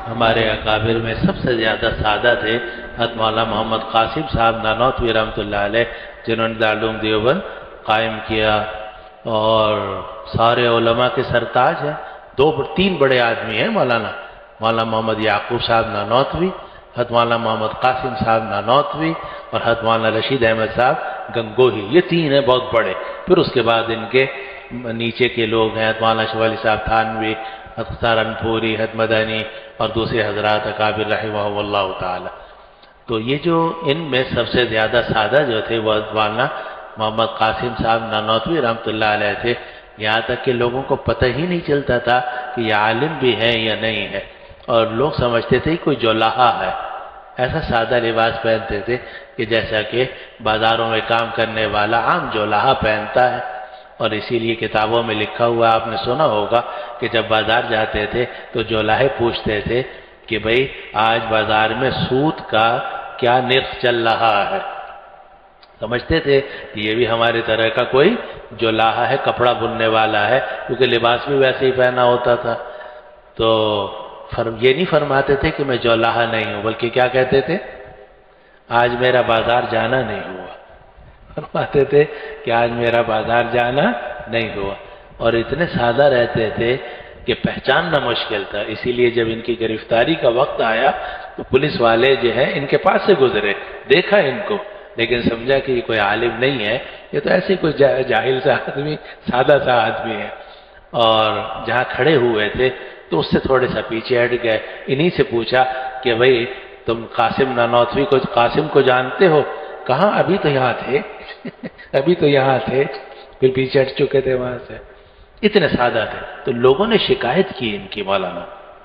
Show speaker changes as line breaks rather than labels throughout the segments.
ہمارے اکابر میں سب سے زیادہ سادہ تھے حضرت مولانا محمد قاسم صاحب نانوتوی رحمۃ اللہ علیہ، جنہوں نے دارالعلوم دیوبند قائم کیا، اور سارے علماء کے سرتاج ہیں۔ تین بڑے آدمی ہیں مولانا محمد یعقوب صاحب نانوتوی، حضرت مولانا محمد قاسم صاحب نانوتوی، اور حضرت مولانا رشید احمد صاحب گنگوہی۔ یہ تین ہیں بہت بڑے۔ پھر اس کے بعد ان کے نیچے کے لوگ ہیں حضرت مولانا شاہ ولی صاحب تھانوی، حضرت سہارنپوری، حضرت مدنی اور دوسرے حضرات اکابر رحمہ اللہ تعالی۔ تو یہ جو ان میں سب سے زیادہ سادہ جو تھے وہ حضرت مولانا محمد قاسم صاحب نانوتوی رحمۃ اللہ علیہ تھے، یہاں تک کہ لوگوں کو پتہ ہی نہیں چلتا تھا کہ یہ عالم بھی ہے یا نہیں ہے، اور لوگ سمجھتے تھے کوئی جولاہا ہے۔ ایسا سادہ لباس پہنتے تھے کہ جیسا کہ بازاروں میں کام کرنے والا عام جولاہا پہنتا ہے، اور اسی لیے کتابوں میں لکھا ہوا آپ نے سنا ہوگا کہ جب بازار جاتے تھے تو جولاہے پوچھتے تھے کہ بھئی آج بازار میں سوت کا کیا نرخ چل رہا ہے۔ سمجھتے تھے کہ یہ بھی ہماری طرح کا کوئی جولاہا ہے، کپڑا بننے والا ہے، کیونکہ لباس بھی ویسے ہی پہنا ہوتا تھا۔ تو یہ نہیں فرماتے تھے کہ میں جولاہا نہیں ہوں، بلکہ کیا کہتے تھے؟ آج میرا بازار جانا نہیں ہوا۔ فرماتے تھے کہ آج میرا بازار جانا نہیں ہوا، اور اتنے سادہ رہتے تھے کہ پہچاننا مشکل تھا۔ اسی لیے جب ان کی گرفتاری کا وقت آیا تو پولیس والے جو ہے ان کے پاس سے گزرے، دیکھا ان کو، لیکن سمجھا کہ یہ کوئی عالم نہیں ہے، یہ تو ایسے کوئی جاہل سا آدمی، سادہ سا آدمی ہے، اور جہاں کھڑے ہوئے تھے تو اس سے تھوڑے سا پیچھے ہٹ گئے۔ انہی سے پوچھا کہ بھئی تم قاسم نانوتوی کو، قاسم کو جانتے ہو؟ کہاں، ابھی تو یہاں تھے ابھی تو یہاں تھے، پھر پیچھے ہٹ چکے تھے وہاں سے۔ اتنے سادہ تھے۔ تو لوگوں نے شکایت کی ان کی، مولانا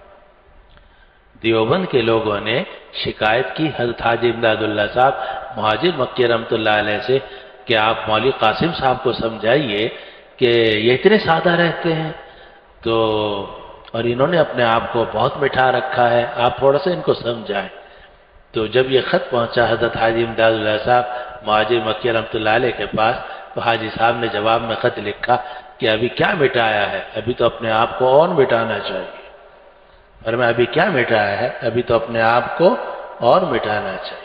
دیوبند کے لوگوں نے شکایت کی حضرت حاجی امداد اللہ صاحب مہاجر مکی رحمۃ اللہ علیہ سے کہ آپ مولوی قاسم صاحب کو سمجھائیے کہ یہ اتنے سادہ رہتے ہیں، تو اور انہوں نے اپنے آپ کو بہت مٹھا رکھا ہے، آپ تھوڑا سا ان کو سمجھائیں۔ تو جب یہ خط پہنچا حضرت حاجی امداد اللہ صاحب مہاجر مکی رحمۃ اللہ علیہ کے پاس، تو حاجی صاحب نے جواب میں خط لکھا کہ ابھی کیا مٹایا ہے، ابھی تو اپنے آپ کو اور مٹانا چاہیے، اور میں ابھی کیا مٹایا ہے، ابھی تو اپنے آپ کو اور مٹانا چاہیے۔